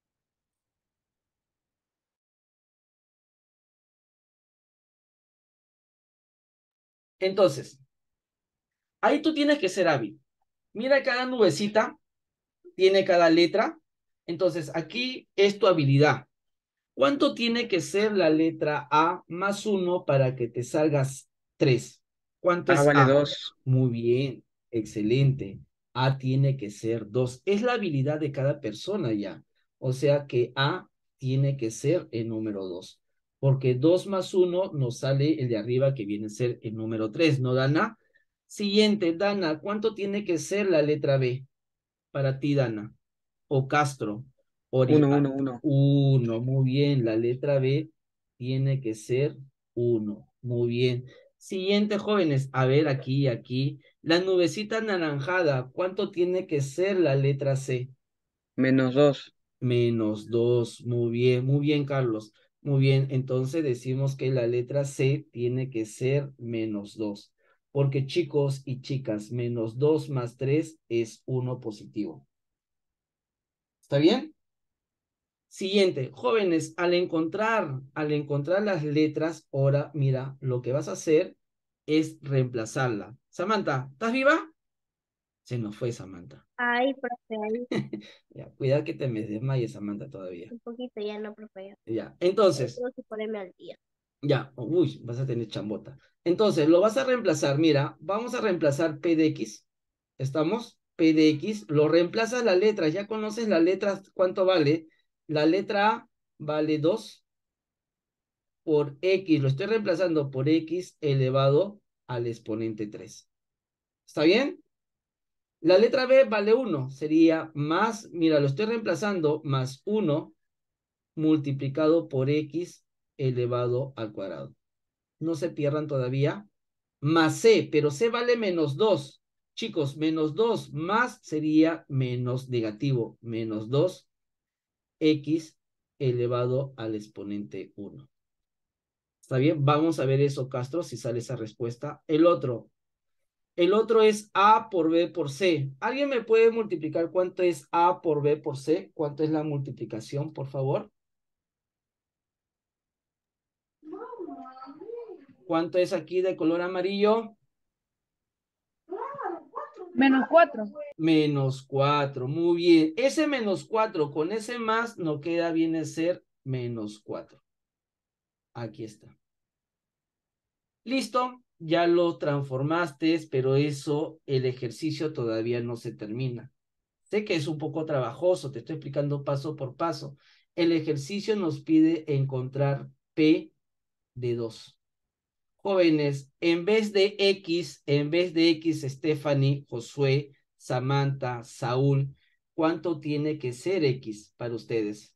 Entonces, ahí tú tienes que ser hábil. Mira cada nubecita, tiene cada letra. Entonces, aquí es tu habilidad. ¿Cuánto tiene que ser la letra A más 1 para que te salgas 3? ¿Cuánto A es vale A? 2. Muy bien, excelente. A tiene que ser 2. Es la habilidad de cada persona ya. O sea que A tiene que ser el número 2. Porque 2 más 1 nos sale el de arriba que viene a ser el número 3, ¿no, Dana? Siguiente, Dana, ¿cuánto tiene que ser la letra B para ti, Dana? O Castro. 1, 1, 1. 1, muy bien. La letra B tiene que ser 1. Muy bien. Siguiente, jóvenes. A ver, aquí. La nubecita anaranjada, ¿cuánto tiene que ser la letra C? Menos 2. Menos 2. Muy bien, Carlos. Muy bien. Entonces decimos que la letra C tiene que ser menos 2. Porque chicos y chicas, menos 2 más 3 es 1 positivo. ¿Está bien? Siguiente, jóvenes, al encontrar las letras, ahora mira, lo que vas a hacer es reemplazarla. Samantha, ¿estás viva? Se nos fue Samantha. Ay, profe, ahí Ya, cuidado que te me desmayes, Samantha, todavía. un poquito ya no, profe. Ya, entonces, Tengo que ponerme al día. ya, uy, vas a tener chambota. Entonces, lo vas a reemplazar, mira, vamos a reemplazar P de X. ¿Estamos? P de X, lo reemplazas las letras, ya conoces las letras, ¿cuánto vale? La letra A vale 2 por X, lo estoy reemplazando por X elevado al exponente 3. ¿Está bien? La letra B vale 1, sería más, mira, lo estoy reemplazando, más 1 multiplicado por X elevado al cuadrado. No se pierdan todavía. Más C, pero C vale menos 2. Chicos, menos 2 más sería menos negativo, menos 2 X elevado al exponente 1. ¿Está bien? Vamos a ver eso, Castro, si sale esa respuesta. El otro es A por B por C. ¿Alguien me puede multiplicar cuánto es A por B por C? ¿Cuánto es la multiplicación, por favor? ¿Cuánto es aquí de color amarillo? -4. Menos 4, muy bien. Ese menos 4 con ese más no queda bien a ser menos 4. Aquí está. Listo, ya lo transformaste, pero eso, el ejercicio todavía no se termina. Sé que es un poco trabajoso, te estoy explicando paso por paso. El ejercicio nos pide encontrar P de 2. Jóvenes, en vez de X, Stephanie, Josué, Samantha, Saúl, ¿cuánto tiene que ser X para ustedes?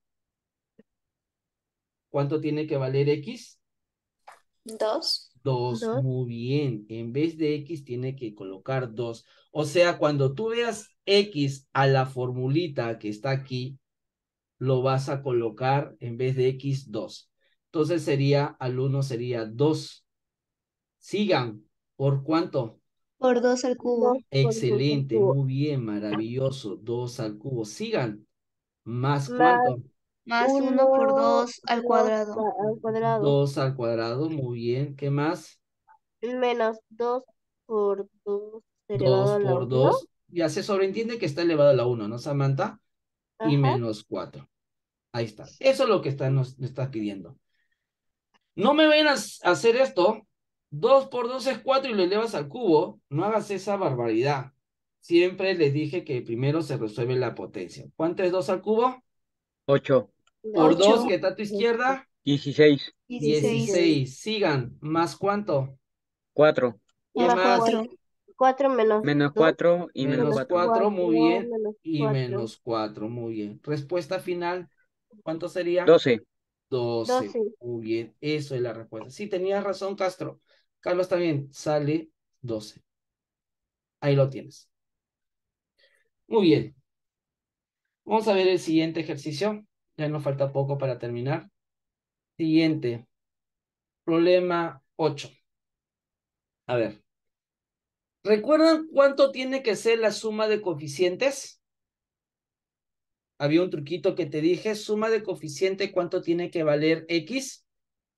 ¿Cuánto tiene que valer X? 2. 2, 2. muy bien. En vez de X tiene que colocar 2. O sea, cuando tú veas X a la formulita que está aquí, lo vas a colocar en vez de X 2. Entonces sería, al 1 sería 2. Sigan. ¿Por cuánto? Por 2 al cubo. 2 por 2 al Excelente, cubo. muy bien, maravilloso. 2 al cubo. Sigan. ¿Más Más cuánto? Más 1 por 1 2 al dos cuadrado. al cuadrado. 2 al cuadrado, muy bien. ¿Qué más? Menos 2 por 2 elevado 2 a la por 1. 2. Ya se sobreentiende que está elevado a la 1, ¿no, Samantha? Y Ajá. menos 4. Ahí está. Eso es lo que nos está pidiendo. No me vayan a hacer esto. 2 por 2 es 4 y lo elevas al cubo. No hagas esa barbaridad. Siempre les dije que primero se resuelve la potencia. ¿Cuánto es 2 al cubo? 8, Por 2 8. que está a tu izquierda. 16, 16. 16. Sigan. ¿Más cuánto? 4, ¿Qué Más más? 4. 4 menos menos 2 4 y menos Menos 4. 4, muy 4 bien. menos Y 4. menos 4, muy bien. Respuesta final. ¿Cuánto sería? 12. 12. 12. Muy bien. Eso es la respuesta. Sí, tenías razón, Castro. Carlos, está bien. Sale 12. Ahí lo tienes. Muy bien. Vamos a ver el siguiente ejercicio. Ya nos falta poco para terminar. Siguiente. Problema 8. A ver. ¿Recuerdan cuánto tiene que ser la suma de coeficientes? Había un truquito que te dije. Suma de coeficiente, ¿cuánto tiene que valer X?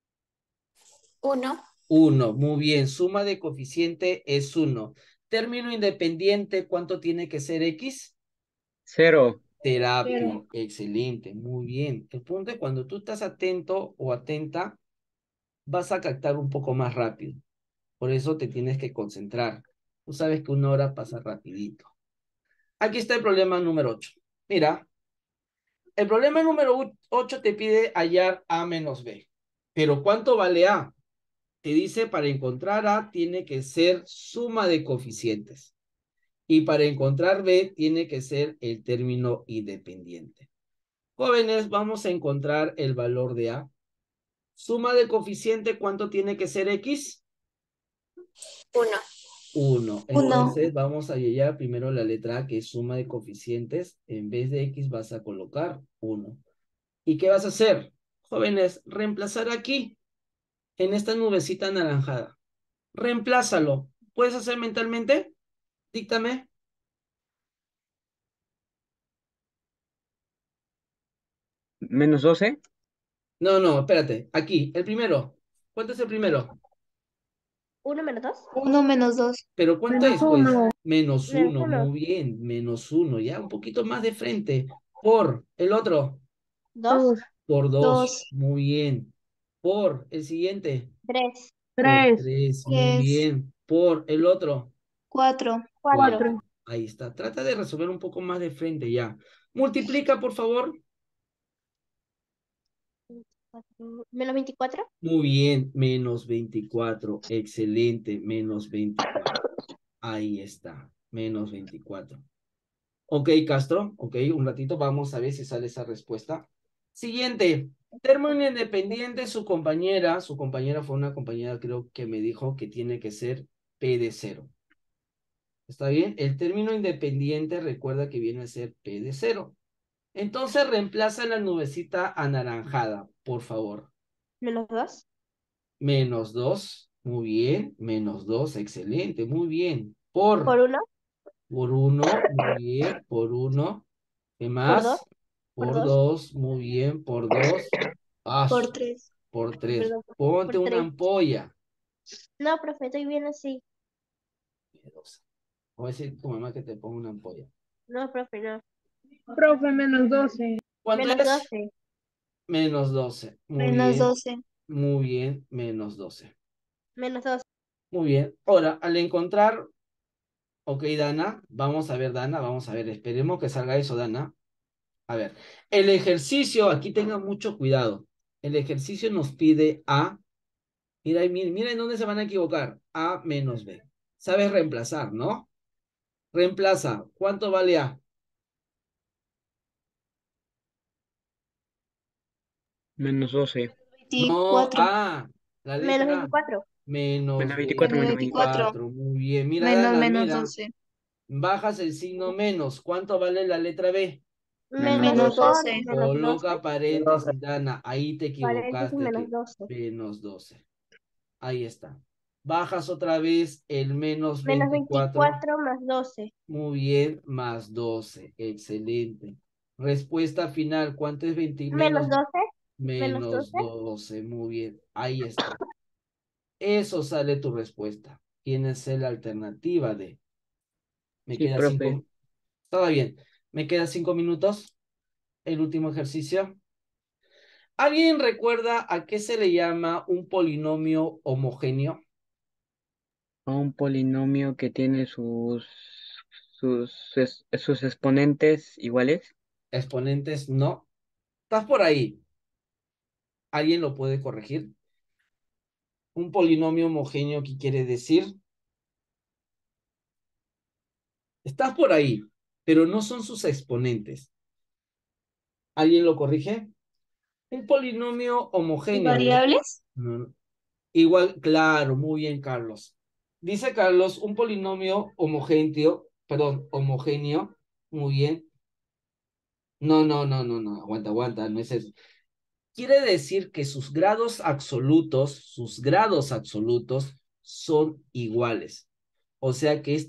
1. 1. Muy bien. Suma de coeficiente es 1. Término independiente, ¿cuánto tiene que ser X? 0. Terapia. Excelente. Muy bien. El punto es cuando tú estás atento o atenta, vas a captar un poco más rápido. Por eso te tienes que concentrar. Tú sabes que 1 hora pasa rapidito. Aquí está el problema número 8. Mira, el problema número 8 te pide hallar A menos B. Pero ¿cuánto vale A? Te dice para encontrar A tiene que ser suma de coeficientes. Y para encontrar B tiene que ser el término independiente. Jóvenes, vamos a encontrar el valor de A. Suma de coeficiente, ¿cuánto tiene que ser X? 1. 1. 1. Entonces vamos a hallar primero la letra A, que es suma de coeficientes. En vez de X vas a colocar 1. ¿Y qué vas a hacer? Jóvenes, reemplazar aquí, en esta nubecita anaranjada. Reemplázalo. ¿Puedes hacer mentalmente? Díctame. Menos 12. No, espérate. Aquí, el primero. ¿Cuánto es el primero? 1 menos 2. 1 menos 2. ¿Pero cuánto Menos es, pues? uno. Menos Menos 1, 1. muy bien, menos 1, ya un poquito más de frente. Por el otro, 2. Dos. por 2, 2. muy bien. Por el siguiente, 3. por Tres. 3, muy 3. bien. Por el otro, 4. 4. 4. Ahí está. Trata de resolver un poco más de frente ya. Multiplica, por favor. Menos 24. Muy bien, menos 24. Excelente, menos 24. Ahí está, menos 24. Ok, Castro, ok, un ratito vamos a ver si sale esa respuesta. Siguiente, término independiente, su compañera fue una compañera, creo que me dijo que tiene que ser P de 0. ¿Está bien? El término independiente recuerda que viene a ser P de 0. Entonces reemplaza la nubecita anaranjada, por favor. Menos 2. Menos 2, muy bien, menos 2, excelente, muy bien. Por Por 1. 1, muy bien, por 1. ¿Qué Por 2. más? Por Por 2. 2, muy bien, por 2. Ah, Por 3. por 3. Perdón. Ponte Por una 3. ampolla. No, profe, estoy bien así. Voy a decir a tu mamá que te ponga una ampolla. No, profe, no. Profe, menos 12. ¿Cuánto Menos es? 12. Menos 12. Muy Menos bien, 12. muy bien, menos 12. Menos 2. Muy bien. Ahora, al encontrar, ok, Dana, vamos a ver, Dana, vamos a ver, esperemos que salga eso, Dana. A ver, el ejercicio, aquí tengan mucho cuidado. El ejercicio nos pide A. Mira, mira en dónde se van a equivocar. A menos B. Sabes reemplazar, ¿no? Reemplaza. ¿Cuánto vale A? Menos 12. No, 24. A. La Menos letra A. 24. Menos Menos 24, Menos menos 24. 24. 24. Muy bien. Mira, Menos Dana, menos mira. 12. Bajas el signo menos. ¿Cuánto vale la letra B? Menos Menos Menos 12. por 12. menos 12. Coloca paréntesis, Dana. Ahí te Paréntesis equivocaste. menos 12. Menos 12. Ahí está. Bajas otra vez el menos Menos 24. 24 más 12. Muy bien, más 12. Excelente. Respuesta final. ¿Cuánto es 20 Menos menos? 12. Menos Menos 12. 12. Muy bien. Ahí está. Eso sale tu respuesta. Tienes la alternativa de. Me Sí, queda profe. 5. Estaba bien. Me queda 5 minutos. El último ejercicio. ¿Alguien recuerda a qué se le llama un polinomio homogéneo? A un polinomio que tiene sus exponentes iguales. Exponentes no. Estás por ahí. ¿Alguien lo puede corregir? Un polinomio homogéneo, ¿qué quiere decir? Estás por ahí, pero no son sus exponentes. ¿Alguien lo corrige? Un polinomio ¿Y homogéneo. variables? No, igual, claro, muy bien, Carlos. Dice Carlos, un polinomio homogéneo, muy bien. No, aguanta, no es eso. Quiere decir que sus grados absolutos son iguales. O sea que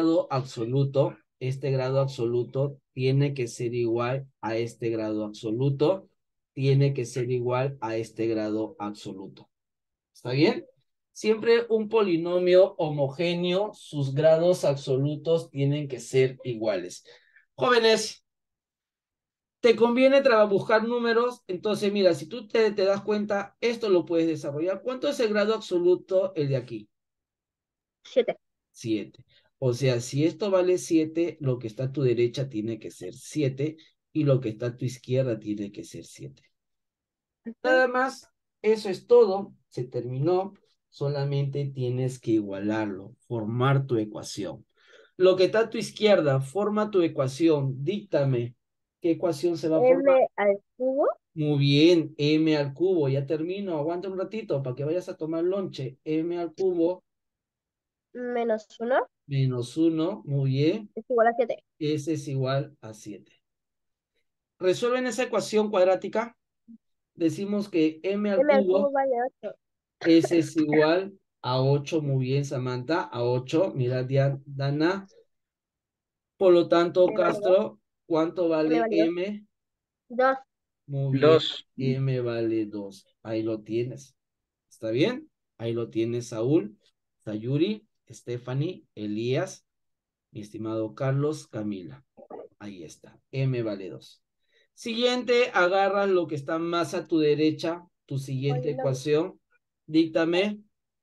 este grado absoluto tiene que ser igual a este grado absoluto, tiene que ser igual a este grado absoluto. ¿Está bien? Siempre un polinomio homogéneo, sus grados absolutos tienen que ser iguales. Jóvenes, te conviene buscar números, entonces mira, si tú te das cuenta, esto lo puedes desarrollar. ¿Cuánto es el grado absoluto el de aquí? 7. 7. O sea, si esto vale 7, lo que está a tu derecha tiene que ser 7 y lo que está a tu izquierda tiene que ser 7. Nada más, eso es todo, se terminó. Solamente tienes que igualarlo, formar tu ecuación. Lo que está a tu izquierda, forma tu ecuación, díctame qué ecuación se va a formar. M al cubo. Muy bien, m al cubo, ya termino, aguanta un ratito para que vayas a tomar lonche. M al cubo Menos 1 menos 1, muy bien, es igual a 7. ese es igual a 7. Resuelven esa ecuación cuadrática, decimos que m al M al cubo cubo, vale 8. ese es igual a 8, muy bien, Samantha, a 8, mira, Dana. Por lo tanto, M vale 2. Castro, ¿cuánto M vale vale 2. m? 2. Muy bien, 2. m vale 2. Ahí lo tienes. ¿Está bien? Ahí lo tienes, Saúl. Sayuri, Stephanie, Elías, mi estimado Carlos, Camila. Ahí está. M vale 2. Siguiente, agarras lo que está más a tu derecha, tu siguiente Oye, no. ecuación. Díctame.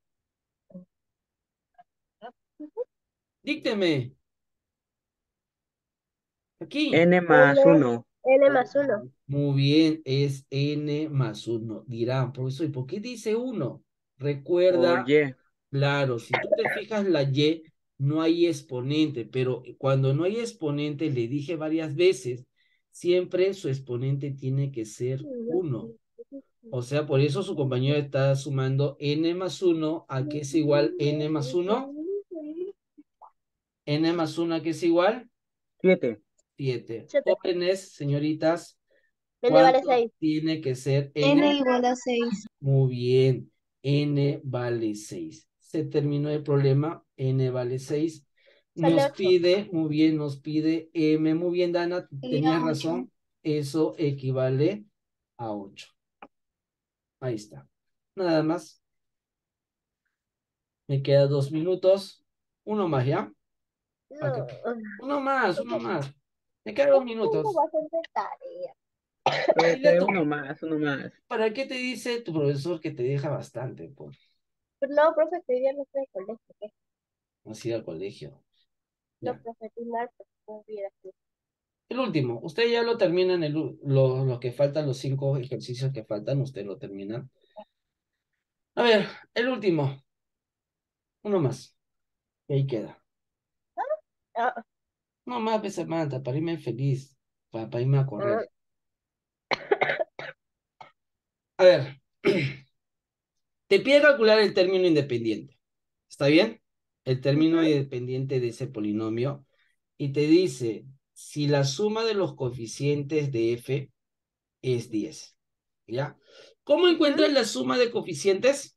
Dícteme. Aquí. N más 1. N más 1. Muy bien, es n más 1. Dirán, profesor, ¿y por qué dice 1? Por Recuerda, Y. claro, si tú te fijas la y, no hay exponente, pero cuando no hay exponente, le dije varias veces, siempre su exponente tiene que ser 1. O sea, por eso su compañero está sumando n más 1, ¿a qué es igual n más 1? N más 1, ¿a qué es igual? 7. 7. 7. Jóvenes, señoritas, N vale ¿cuánto 6. tiene que ser N n? igual a 6. Muy bien, n vale 6. Se terminó el problema, n vale 6. Sale Nos 8. pide, muy bien, nos pide m. Muy bien, Dana, tenías Sería 8. razón. Eso equivale a 8. Ahí está. Nada más. Me queda 2 minutos. Uno más, ¿ya? No. Uno más, uno más. Me quedan Es 2 que tengo minutos. bastante tarea. Dile a tu, Uno más, uno más. ¿para qué te dice tu profesor que te deja bastante? Pues, Pero no, profe, que hoy día no estoy en el colegio. ¿Qué? no has ido al colegio. No, Ya. profe, tú mal, pues no hubiera sido. El último, usted ya lo termina en lo que faltan, los 5 ejercicios que faltan, usted lo termina. A ver, el último, uno más, y ahí queda. Ah, No más, pues, Samantha, para irme feliz, para irme a correr. A ver, te pide calcular el término independiente, ¿está bien? El término independiente de ese polinomio, y te dice, si la suma de los coeficientes de f es 10, ¿ya? ¿Cómo encuentras la suma de coeficientes?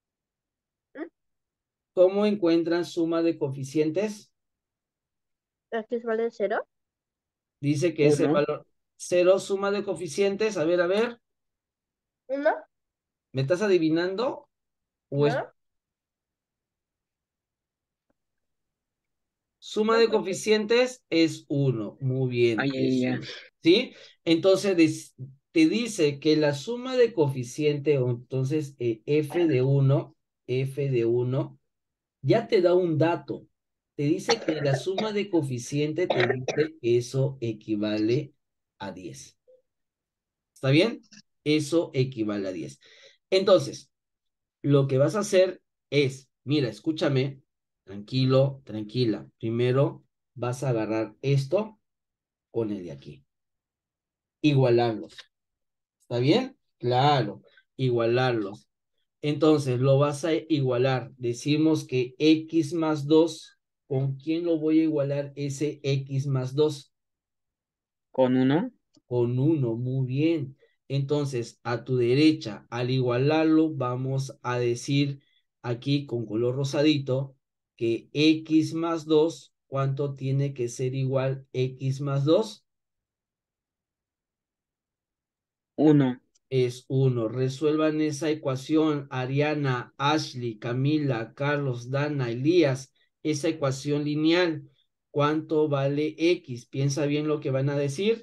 ¿Cómo encuentran suma de coeficientes? ¿Aquí vale 0? Dice que es el 1. valor 0, suma de coeficientes. A ver, ¿1? ¿me estás adivinando? ¿O es ¿No? suma No, de profe. coeficientes? Es 1. Muy bien, Ay, es ay, ay. 1. ¿Sí? Entonces te dice que la suma de coeficiente, o entonces f de 1, ya te da un dato. Te dice que la suma de coeficiente te dice eso equivale a 10. ¿Está bien? Eso equivale a 10. Entonces, lo que vas a hacer es, mira, escúchame, tranquilo, tranquila. Primero vas a agarrar esto con el de aquí. Igualarlos. ¿Está bien? Claro, igualarlos. Entonces, lo vas a igualar. Decimos que x más 2, ¿con quién lo voy a igualar ese x más 2? Con 1. Con 1, muy bien. Entonces, a tu derecha, al igualarlo, vamos a decir aquí con color rosadito que x más 2, ¿cuánto tiene que ser igual x más 2? 1. Es 1. Resuelvan esa ecuación, Ariana, Ashley, Camila, Carlos, Dana, Elías, esa ecuación lineal. ¿Cuánto vale x? Piensa bien lo que van a decir.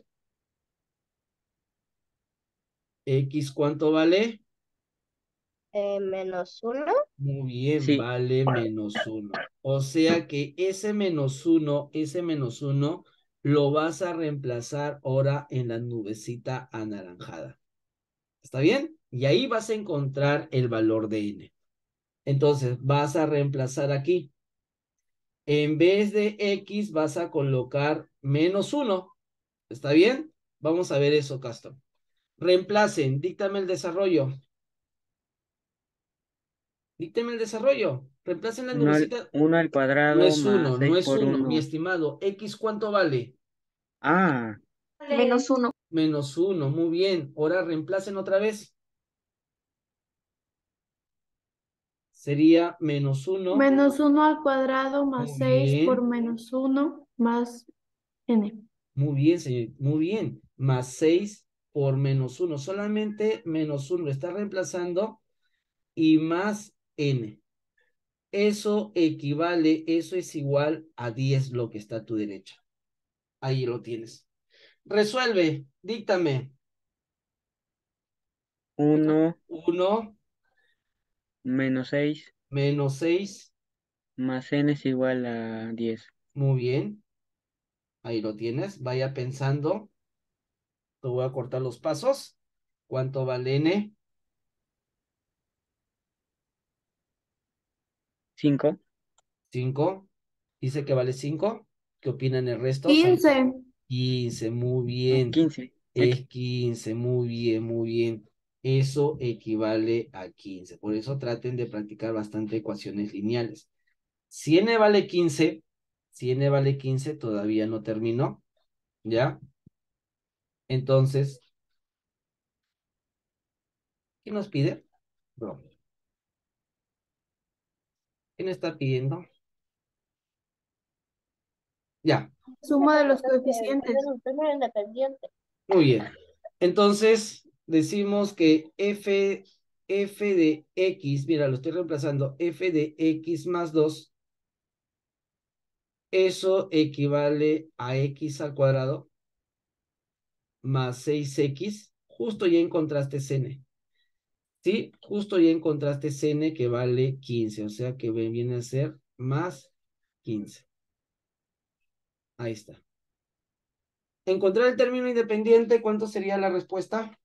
X, ¿cuánto vale? Menos 1. Muy bien, Sí. vale menos 1. O sea que ese menos 1, lo vas a reemplazar ahora en la nubecita anaranjada. ¿Está bien? Y ahí vas a encontrar el valor de n. Entonces, vas a reemplazar aquí. En vez de x, vas a colocar menos 1. ¿Está bien? Vamos a ver eso, Castro. Reemplacen, díctame el desarrollo. Díctame el desarrollo. Reemplacen la 1 al, nubecita. 1 al No cuadrado es más 1, no 6 es por 1, mi 1. estimado. X, ¿cuánto vale? Ah, Menos 1. Menos 1, muy bien. Ahora reemplacen otra vez. Sería menos 1. Menos 1 al cuadrado más Muy 6 por bien. menos 1 más n. Muy bien, señor. Muy bien. Más 6 por menos 1. Solamente menos 1 lo está reemplazando y más n. Eso equivale, eso es igual a 10 lo que está a tu derecha. Ahí lo tienes. Resuelve, díctame. 1 1 menos 6 menos 6. más n es igual a 10. Muy bien. Ahí lo tienes. Vaya pensando. Te voy a cortar los pasos. ¿Cuánto vale n? 5. 5. Dice que vale 5. ¿Qué opinan el resto? 15. 15, muy bien. 15. Es 15, muy bien, muy bien. Eso equivale a 15. Por eso traten de practicar bastante ecuaciones lineales. Si n vale 15, si n vale 15, todavía no terminó, ¿ya? Entonces, ¿qué nos pide? Bro. ¿Qué nos está pidiendo? Ya, Suma de los Hacer coeficientes. un término independiente. muy bien. Entonces, decimos que f de x, mira, lo estoy reemplazando, f de x más 2, eso equivale a x al cuadrado más 6x, justo ya encontraste n. ¿Sí? Justo ya encontraste n que vale 15, o sea que viene a ser más 15. Ahí está. Encontrar el término independiente, ¿cuánto sería la respuesta?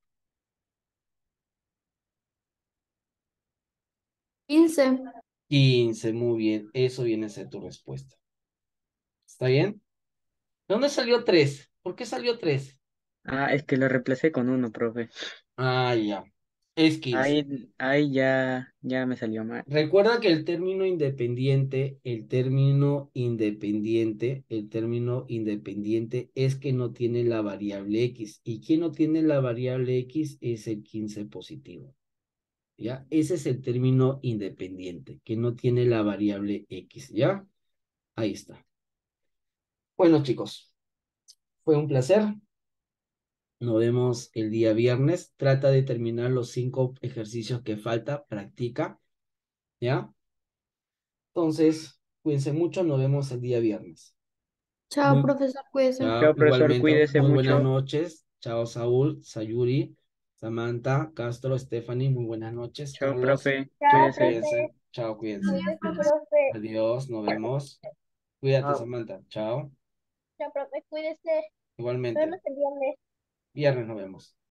15. 15, muy bien. Eso viene a ser tu respuesta. ¿Está bien? ¿De dónde salió 3? ¿Por qué salió 3? Ah, es que lo reemplacé con 1, profe. Ah, ya. Es 15. Ahí ya me salió mal. Recuerda que el término independiente es que no tiene la variable x. ¿Y quién no tiene la variable x? Es el 15 positivo. ¿Ya? Ese es el término independiente, que no tiene la variable x. ¿Ya? Ahí está. Bueno, chicos, fue un placer. Nos vemos el día viernes. Trata de terminar los 5 ejercicios que falta. Practica. ¿Ya? Entonces, cuídense mucho. Nos vemos el día viernes. Chao, Muy, profesor, cuídese. chao, Chao, profesor, igualmente. cuídese Muy buenas mucho. noches. Chao, Saúl, Sayuri, Samantha, Castro, Stephanie. Muy buenas noches. Chao, Carlos, profe, Chao, chao, cuídese. cuídense. profe. Chao, cuídense. Cuídese, profe. Adiós, nos vemos. Cuídate, Chao. Samantha. Chao. Chao, profe. Cuídese. Nos Igualmente. vemos el viernes. Viernes nos vemos.